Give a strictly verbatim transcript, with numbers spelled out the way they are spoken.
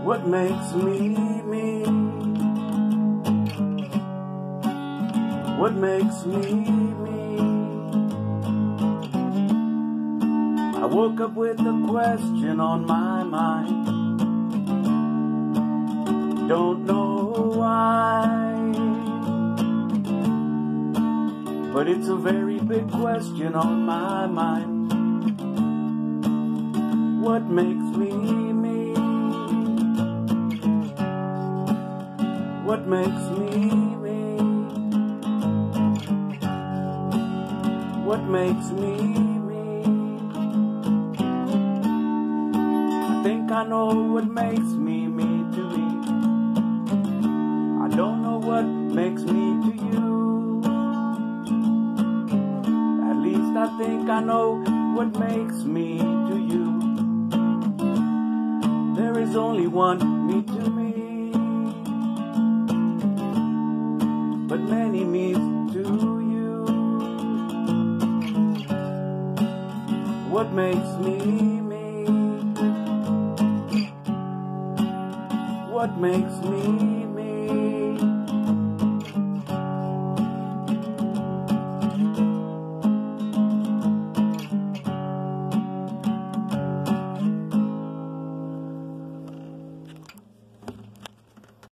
What makes me me? What makes me me? I woke up with a question on my mind. Don't know why, but it's a very big question on my mind. What makes me me? What makes me me? What makes me me? I think I know what makes me me to me. I don't know what makes me to you. At least I think I know what makes me to you. There is only one me to me, but many me's to you. What makes me me? What makes me